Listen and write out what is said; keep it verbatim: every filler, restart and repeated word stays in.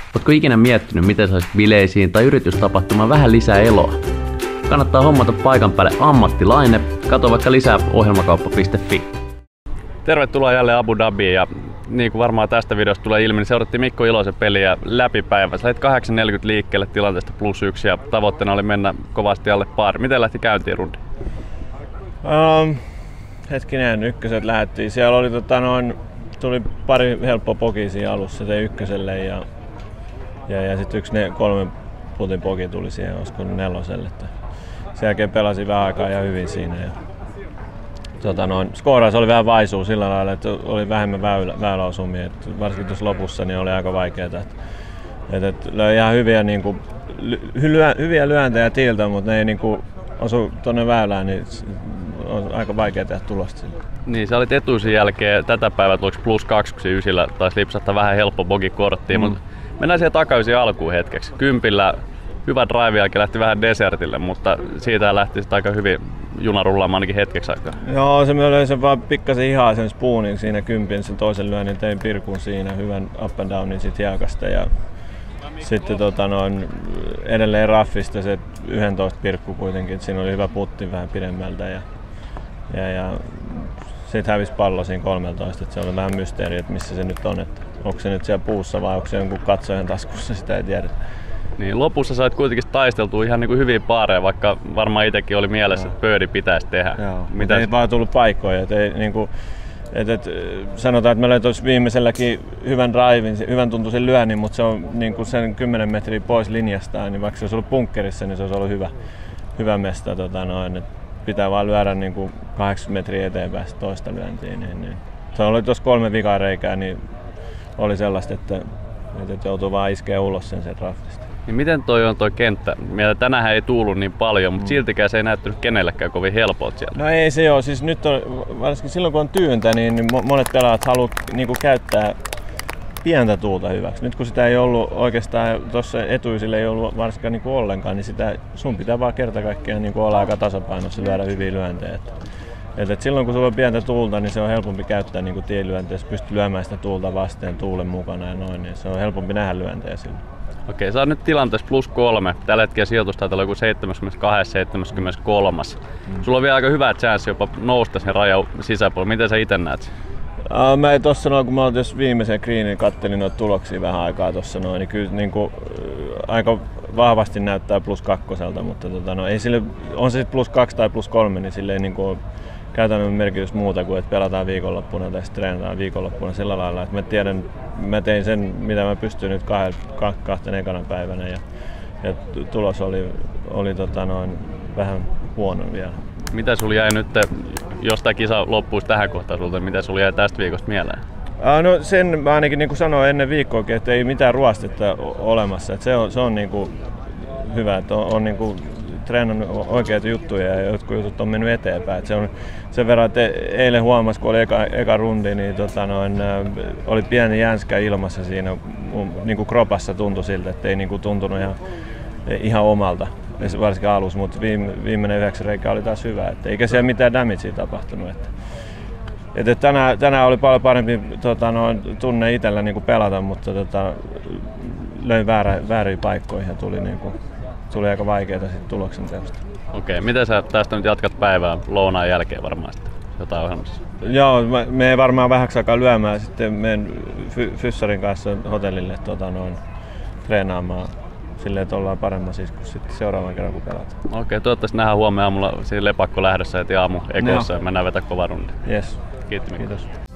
Ootko ikinä miettinyt, miten saisit bileisiin tai yritystapahtumaan vähän lisää eloa? Kannattaa hommata paikan päälle ammattilainen. Kato vaikka lisää ohjelmakauppa piste fi. Tervetuloa jälleen Abu Dhabiin, ja niin kuin varmaan tästä videosta tulee ilmi, niin seurattiin Mikko Iloisen peliä läpipäivä. Sä lähit kahdeksan neljäkymmentä liikkeelle tilanteesta plus yksi ja tavoitteena oli mennä kovasti alle pari. Miten lähti käyntiin rundi? Um, hetkinen, ykköset lähdettiin. Siellä oli tota noin, tuli pari helppoa pokia siinä alussa se ykköselle ja, ja, ja sitten yksi ne, kolmen putin poki tuli siihen, olisiko neloselle. Sen jälkeen pelasin vähän aikaa ihan hyvin siinä. Ja, tota noin, skooraus oli vähän vaisua sillä lailla, että oli vähemmän väylä, väyläosumia. Et varsinkin tuossa lopussa niin oli aika vaikeaa. Et, et löi ihan hyviä, niin kuin, lyö, hyviä lyöntejä tiiltä, mutta ne ei niin kuin, osu tuonne väylään, niin on aika vaikea tehdä tulosta sillä. Niin, sä olit etuisin jälkeen tätä päivää tuoksi plus kaksi, kun ysillä taisi lipsahtaa vähän helppo bogi-korttiin, mm. mutta mennään siihen takaisin alkuun hetkeksi. Kympillä hyvä drive jälkeen lähti vähän desertille, mutta siitä lähti sitten aika hyvin juna rullaamaan ainakin hetkeksi aikaa. Joo, se mä löin sen vaan pikkasen hihaa sen spoonin siinä kympin, sen toisen lyönnin, tein pirkun siinä, hyvän up and downin sit hiekasta ja sitten tota noin, edelleen raffista se yksitoista pirkku kuitenkin, että siinä oli hyvä putti vähän pidemmältä ja, ja, ja sitten hävisi pallo siinä kolmetoista, että se oli vähän mysteeri, että missä se nyt on, että onko se nyt siellä puussa vai onko se jonkun katsojan taskussa, sitä ei tiedä. Niin, lopussa sait kuitenkin taisteltua ihan niin kuin hyviä paareja, vaikka varmaan itsekin oli mielessä, Joo. että birdie pitäisi tehdä. Joo, Mitä ei vaan tullut paikkoja. Et ei, niin kuin, et, et, sanotaan, että mä löin tuossa viimeiselläkin hyvän drivin, hyvän tuntuisen lyönnin, mutta se on niin kuin sen kymmenen metriä pois linjastaan, niin vaikka se olisi ollut bunkkerissa, niin se olisi ollut hyvä, hyvä mesta. Tota noin, et pitää vaan lyödä niin kuin kahdeksankymmentä metriä eteenpäin toista lyöntiä. Niin, niin. Se oli tuossa kolme vikareikää, niin oli sellaista, että, että joutuu vaan iskeä ulos sen, sen raffista. Niin miten toi on toi kenttä? Meillä tänähän ei tuullut niin paljon, mutta mm. siltikään se ei näyttänyt kenellekään kovin helpolta sieltä. No ei se ole. Siis nyt on, varsinkin silloin kun on tyyntä, niin monet pelaajat haluaa niinku käyttää pientä tuulta hyväksi. Nyt kun sitä ei ollut oikeastaan, tuossa etuisille ei ollut varsinkaan niinku ollenkaan, niin sitä, sun pitää vaan kerta kaikkiaan niinku olla aika tasapainossa ja lyödä hyviä lyöntejä. Et, et silloin kun sulla on pientä tuulta, niin se on helpompi käyttää niinku tienlyöntejä, jos pystyy lyömään sitä tuulta vasteen tuulen mukana ja noin, niin se on helpompi nähdä lyöntejä silloin. Okei, sä oot nyt tilanteessa plus kolme. Tällä hetkellä sijoitus taitaa olla joku seitsemänkymmentäkaksi seitsemänkymmentäkolme. Mm. Sulla on vielä aika hyvä chanssi jopa nousta sen rajan sisäpuolelle. Miten sä ite näet? Uh, mä ei tossa noin, kun mä olin viimeisen greenin, kattelin noita tuloksia vähän aikaa tossa noin, niin kyllä niin kuin, aika vahvasti näyttää plus kakkoselta, mutta tota, no, ei sille, on se sitten plus kaksi tai plus kolme, niin sille ei niin kuin, käytännön merkitys muuta kuin, että pelataan viikonloppuna tai treenataan viikonloppuna sillä lailla, että mä tiedän, mä tein sen, mitä mä pystyin nyt kahden, kahten ekana päivänä ja, ja tulos oli, oli tota noin, vähän huono vielä. Mitä sulla jäi nyt, jos tämä kisa loppuisi tähän kohtaan sulta, mitä sulla jäi tästä viikosta mieleen? Uh, no sen mä ainakin niin kuin sanoin ennen viikkoakin, että ei mitään ruostetta olemassa, että se on, se on niin kuin hyvä, että on, on niin kuin treenannut oikeita juttuja ja jotkut jutut on mennyt eteenpäin. Et se on sen verran, että eilen huomas, kun oli eka, eka rundi, niin tota noin, äh, oli pieni jänskä ilmassa siinä, niin kuin kropassa tuntui siltä, että ei niin kuin tuntunut ihan, ihan omalta, varsinkin alussa, mutta viime, viimeinen yhdeksän reikä oli taas hyvä, että eikä siellä mitään damagea tapahtunut. Että, että tänään, tänään oli paljon parempi tota, noin, tunne itsellä niin kuin pelata, mutta tota, löin väärä, vääriin paikkoihin ja tuli niin kuin, tuli aika vaikeaa sitten tuloksen teosta. Okei, miten sä tästä nyt jatkat päivää lounaan jälkeen varmaan sitten jotain ohjelmassa? Joo, me ei varmaan vähäksi aikaa lyömään, sitten menen fyssarin kanssa hotellille tota, noin, treenaamaan silleen, että ollaan paremmassa iskussa sitten seuraavan kerran kun pelataan. Okei, toivottavasti nähdään huomenna aamulla siinä lepakko lähdössä heti aamu ekossa ja mennään vetää kova rundi. Yes. Kiitos. Kiitos.